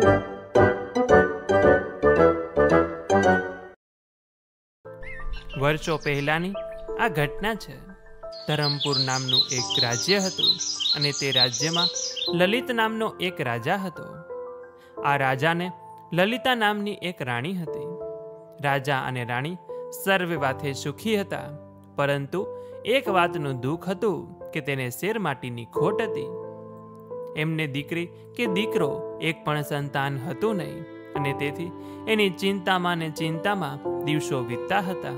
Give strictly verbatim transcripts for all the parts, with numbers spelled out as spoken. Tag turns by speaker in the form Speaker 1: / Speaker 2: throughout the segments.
Speaker 1: વર્ષો પહેલાની આ ઘટના છે. ધરમપુર નામનું એક રાજ્ય હતું અને તે રાજ્યમાં લલિત નામનો એક રાજા હતો. આ રાજાને લલિતા નામની એક રાણી હતી. રાજા અને રાણી સર્વે વાતે સુખી હતા, પરંતુ એક વાતનું દુઃખ હતું કે તેને શેર માટીની ખોટ હતી. એમને દીકરી કે દીકરો એક પણ સંતાન હતું નહીં અને તેથી એની ચિંતામાં ને ચિંતામાં દિવસો વીતતા હતા.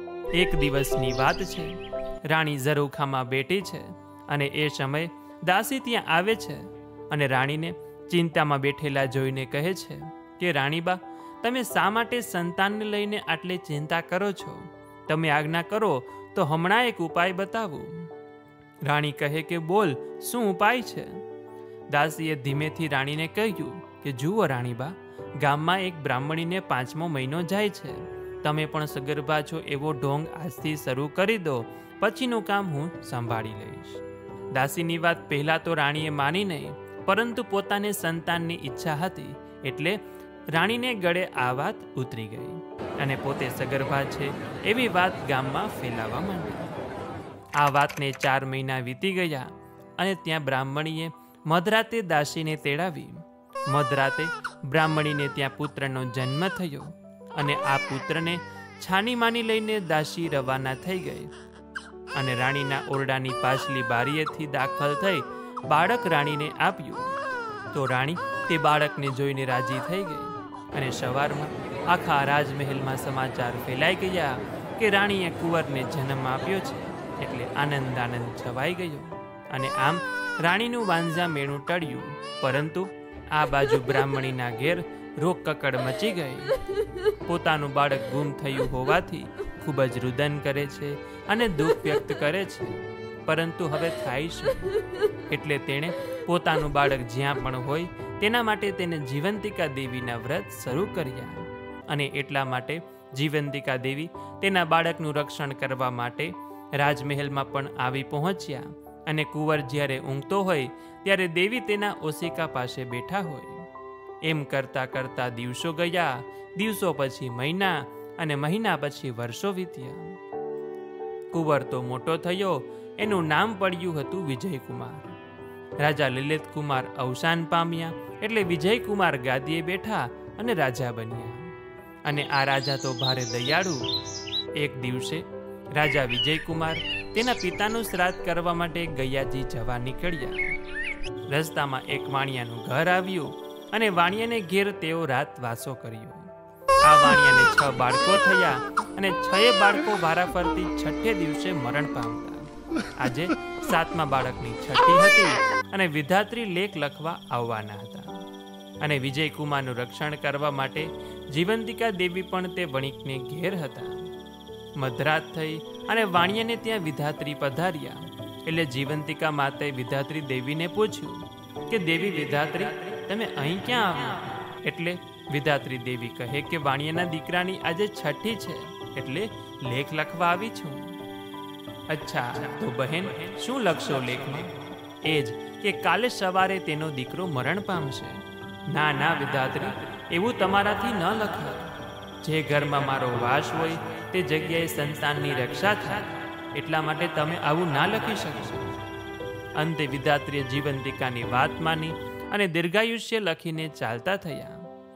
Speaker 1: એક દિવસની વાત છે. રાણી ઝરૂખામાં બેઠી છે અને એ સમયે દાસી ત્યાં આવે છે અને રાણીને ચિંતામાં બેઠેલા જોઈને કહે છે કે રાણીબા, તમે શા માટે સંતાનને લઈને આટલી ચિંતા કરો છો? તમે આજ્ઞા કરો તો હમણાં એક ઉપાય બતાવું. રાણી કહે કે બોલ, શું ઉપાય છે? દાસીએ ધીમેથી રાણીને કહ્યું કે જુઓ રાણીબા, ગામમાં એક બ્રાહ્મણીને પાંચમો મહિનો જાય છે. તમે પણ સગર્ભા છો એવો ઢોંગ આજથી શરૂ કરી દો, પછીનું કામ હું સંભાળી લઈશ. દાસીની વાત પહેલા તો રાણીએ માની નહીં, પરંતુ પોતાને સંતાનની ઈચ્છા હતી એટલે રાણીને ગળે આ વાત ઉતરી ગઈ અને પોતે સગર્ભા છે એવી વાત ગામમાં ફેલાવા માંડી. આ વાતને ચાર મહિના વીતી ગયા અને ત્યાં બ્રાહ્મણીએ મધરાતે દાસીને તેડાવી. મધરાતે બ્રાહ્મણીને ત્યાં પુત્રનો જન્મ થયો અને આ પુત્રને છાની માની લઈને દાસી રવાના થઈ ગઈ અને રાણીના ઓરડાની પાછલી બારીએથી દાખલ થઈ બાળક રાણીને આપ્યું. તો રાણી તે બાળકને જોઈને રાજી થઈ ગઈ અને સવારમાં આખા રાજમહેલમાં સમાચાર ફેલાઈ ગયા કે રાણીએ કુંવરને જન્મ આપ્યો છે. એટલે આનંદ આનંદ છવાઈ ગયો અને આમ રાણીનું વાંઝા મેણું ટળ્યું. પરંતુ આ બાજુ બ્રાહ્મણીના ઘેર રોકકકડ મચી ગઈ. પોતાનું બાળક ગુમ થયું હોવાથી ખૂબ જ રુદન કરે છે અને દુઃખ વ્યક્ત કરે છે, પરંતુ હવે થાય શું? એટલે તેણે પોતાનું બાળક જ્યાં પણ હોય તેના માટે તેને જીવંતિકા દેવીના વ્રત શરૂ કર્યા અને એટલા માટે જીવંતિકા દેવી તેના બાળકનું રક્ષણ કરવા માટે રાજમહેલમાં પણ આવી પહોંચ્યા અને કુંવર જ્યારે ઊંઘતો હોય ત્યારે દેવી તેના ઓશિકા પાસે બેઠા હોય. એમ કરતા કરતા દિવસો ગયા. દિવસો પછી મહિના અને મહિના પછી વર્ષો વીત્યા. કુંવર તો મોટો થયો. એનું નામ પડ્યું હતું વિજયકુમાર. રાજા લલિત કુમાર અવસાન પામ્યા એટલે વિજયકુમાર ગાદીએ બેઠા અને રાજા બન્યા. અને આ રાજા તો ભારે દયાળુ. એક દિવસે રાજા વિજયકુમાર તેના પિતાનું શ્રાદ્ધ કરવા માટે ગયાજી જવા નીકળ્યા. રસ્તામાં એક વાણિયાનું ઘર આવ્યું અને વાણિયાને ઘેર તેઓ રાત વાસો કર્યો. આ વાણિયાને છ બાળકો થયા અને છએ બાળકો વારાફરતી છઠ્ઠે દિવસે મરણ પામતા. આજે સાતમા બાળકની છઠ્ઠી હતી અને વિધાત્રી લેખ લખવા આવવાના હતા અને વિજયકુમારનું રક્ષણ કરવા માટે જીવંતિકા દેવી પણ તે વણિકને ઘેર હતા. મધરાત થઈ અને વાણિયાને ત્યાં વિધાત્રી પધાર્યા એટલે જીવંતિકા માતાએ વિધાત્રી દેવીને પૂછ્યું કે દેવી વિધાત્રી, તમે અહીં ક્યાં આવ્યા? એટલે વિધાત્રી દેવી કહે કે વાણિયાના દીકરાની આજે છઠ્ઠી છે એટલે લેખ લખવા આવી છું. અચ્છા, તો બહેન શું લખશો લેખમાં? એ જ કે કાલે સવારે તેનો દીકરો મરણ પામશે. ના ના વિધાત્રી, એવું તમારાથી ન લખાય. જે ઘરમાં મારો વાસ હોય તે જગ્યાએ સંતાનની રક્ષા થાય, એટલા માટે તમે આવું ના લખી શકશો. અંતે વિધાત્રીએ જીવંતિકાની વાત માની અને દીર્ઘાયુષ્ય લખીને ચાલતા થયા.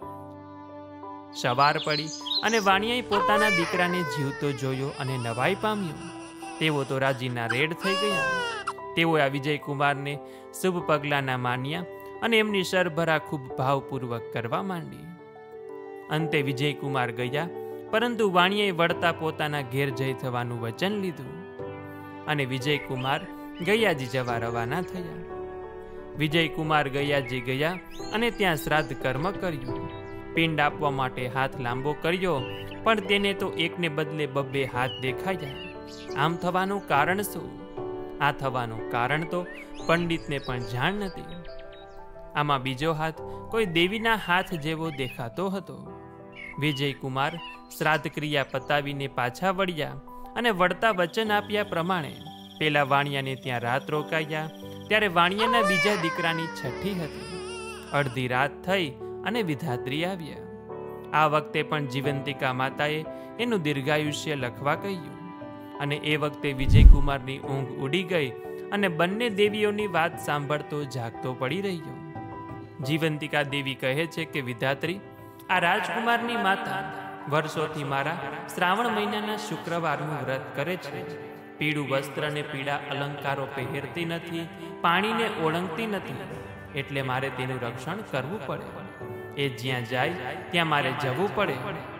Speaker 1: સવાર પડી અને વાણિયાએ પોતાના દીકરાને જીવતો જોયો અને નવાઈ પામ્યો. તેઓ તો રાજીના રેડ થઈ ગયા. તેઓ આ વિજયકુમારને શુભ પગલાંના માન્યા અને એમની સરભરા ખૂબ ભાવપૂર્વક કરવા માંડી. અંતે વિજયકુમાર ગયા, પરંતુ વાણિયાએ વળતા પોતાના ઘેર જઈ થવાનું વચન લીધું અને વિજયકુમાર ગયાજી જવા રવાના થયા. વિજયકુમાર ગયાજી ગયા અને ત્યાં શ્રાદ્ધ કર્મ કર્યું. પિંડ આપવા માટે હાથ લાંબો કર્યો, પણ તેને તો એકને બદલે બબ્બે હાથ દેખાયા. આમ થવાનું કારણ શું? આ થવાનું કારણ તો પંડિતને પણ જાણ નથી. આમાં બીજો હાથ કોઈ દેવીના હાથ જેવો દેખાતો હતો. વિજયકુમાર શ્રાદ્ધ ક્રિયા પતાવીને પાછા વળ્યા અને વળતા વચન આપ્યા પ્રમાણે પેલા વાણિયાને ત્યાં રાત રોકાયા. ત્યારે વાણિયાના બીજા દીકરાની છઠ્ઠી હતી. અડધી રાત થઈ અને વિધાત્રી આવ્યા. આ વખતે પણ જીવંતિકા માતાએ એનું દીર્ઘાયુષ્ય લખવા કહ્યું અને એ વખતે વિજયકુમારની ઊંઘ ઉડી ગઈ અને બંને દેવીઓની વાત સાંભળતો જાગતો પડી રહ્યો. જીવંતિકા દેવી કહે છે કે વિધાત્રી, આ રાજકુમારની માતા વર્ષોથી મારા શ્રાવણ મહિનાના શુક્રવારનું વ્રત કરે છે. પીળું વસ્ત્ર અને પીળા અલંકારો પહેરતી નથી, પાણીને ઓળંગતી નથી, એટલે મારે તેનું રક્ષણ કરવું પડે. એ જ્યાં જાય ત્યાં મારે જવું પડે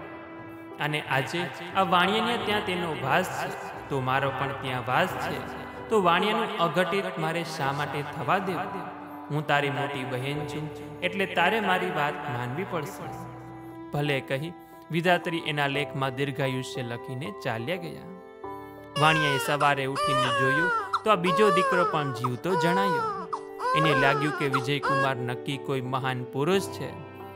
Speaker 1: અને આજે આ વાણિયાને ત્યાં તેનો વાસ છે, તો મારો પણ ત્યાં વાસ છે. તો વાણિયાનું અઘટિત મારે શા માટે થવા દેવું? હું તારી મોટી બહેન છું, એટલે તારે મારી વાત માનવી પડશે. ભલે કહી વિધાત્રી એના લેખમાં દીર્ઘાયુષ્ય લખીને ચાલ્યા ગયા. વાણિયાએ સવારે ઉઠીને જોયું તો આ બીજો દીકરો પણ જીવતો જણાયો. એને લાગ્યું કે વિજયકુમાર નક્કી કોઈ મહાન પુરુષ છે.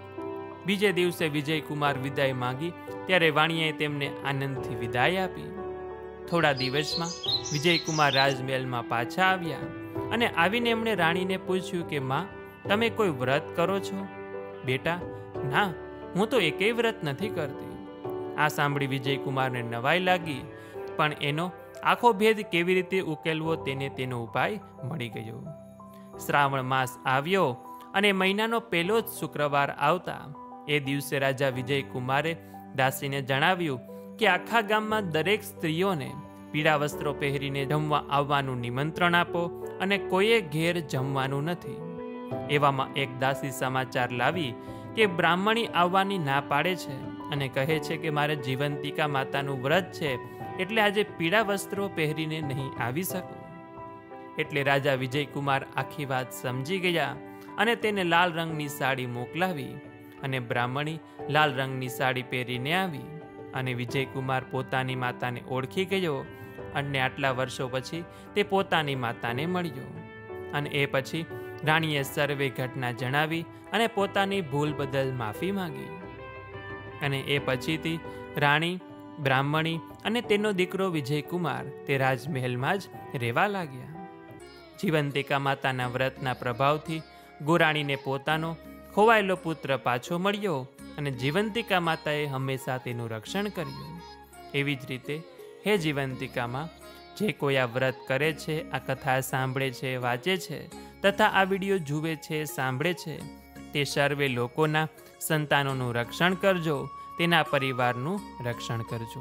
Speaker 1: બીજે દિવસે વિજયકુમાર વિદાય માંગી ત્યારે વાણિયાએ તેમને આનંદથી વિદાય આપી. થોડા દિવસમાં વિજયકુમાર રાજમહેલમાં પાછા આવ્યા અને આવીને એમણે રાણીને પૂછ્યું કે માં, તમે કોઈ વ્રત કરો છો? બેટા, ના, હું તો એકેય વ્રત નથી કરતી. આ સાંભળી વિજયકુમારને નવાઈ લાગી, પણ એનો આખો ભેદ કેવી રીતે ઉકેલવો તેને તેનો ઉપાય મળી ગયો. શ્રાવણ માસ આવ્યો અને મહિનાનો પહેલો જ શુક્રવાર આવતા એ દિવસે રાજા વિજયકુમારે દાસીને જણાવ્યું કે આખા ગામમાં દરેક સ્ત્રીઓને પીળા વસ્ત્રો પહેરીને જમવા આવવાનું નિમંત્રણ આપો અને કોઈએ ઘેર જમવાનું નથી. એવામાં એક દાસી સમાચાર લાવી કે બ્રાહ્મણી આવવાની ના પાડે છે અને કહે છે કે મારે જીવંતિકા માતાનું વ્રત છે, એટલે આજે પીળા વસ્ત્રો પહેરીને નહીં આવી શકું. એટલે રાજા વિજયકુમાર આખી વાત સમજી ગયા અને તેને લાલ રંગની સાડી મોકલાવી અને બ્રાહ્મણી લાલ રંગની સાડી પહેરીને આવી અને વિજયકુમાર પોતાની માતાને ઓળખી ગયો અને આટલા વર્ષો પછી તે પોતાની માતાને મળ્યો. અને એ પછી રાણીએ સર્વે ઘટના જણાવી અને પોતાની ભૂલ બદલ માફી માંગી. અને એ પછીથી રાણી, બ્રાહ્મણી અને તેનો દીકરો વિજયકુમાર તે રાજમહેલમાં જ રહેવા લાગ્યા. જીવંતિકા માતાના વ્રતના પ્રભાવથી ગોરાણીને પોતાનો ખોવાયેલો પુત્ર પાછો મળ્યો અને જીવંતિકા માતાએ હંમેશા તેનું રક્ષણ કર્યું. એવી જ રીતે હે જીવંતિકામાં, જે કોઈ આ વ્રત કરે છે, આ કથા સાંભળે છે, વાંચે છે તથા આ વિડીયો જુએ છે, સાંભળે છે, તે સર્વે લોકોના સંતાનોનું રક્ષણ કરજો, તેના પરિવારનું રક્ષણ કરજો.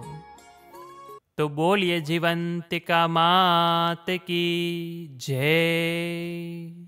Speaker 1: તો બોલીએ જીવંતિકા માત કી જય.